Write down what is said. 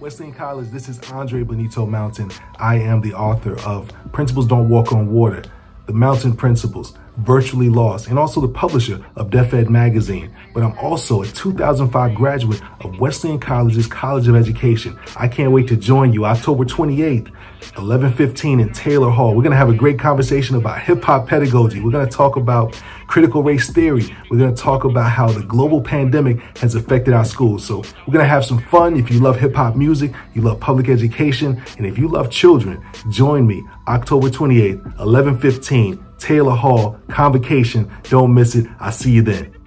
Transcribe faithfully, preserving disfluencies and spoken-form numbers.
Wesleyan College, this is Andre Benito Mountain. I am the author of Principles Don't Walk on Water, The Mountain Principles, Virtually Lost, and also the publisher of Def Ed Magazine. But I'm also a two thousand five graduate of Wesleyan College's College of Education. I can't wait to join you October twenty-eighth, eleven fifteen in Taylor Hall. We're gonna have a great conversation about hip hop pedagogy. We're gonna talk about critical race theory. We're gonna talk about how the global pandemic has affected our schools. So we're gonna have some fun. If you love hip hop music, you love public education, and if you love children, join me October twenty-eighth, eleven fifteen, Taylor Hall, Convocation. Don't miss it. I'll see you then.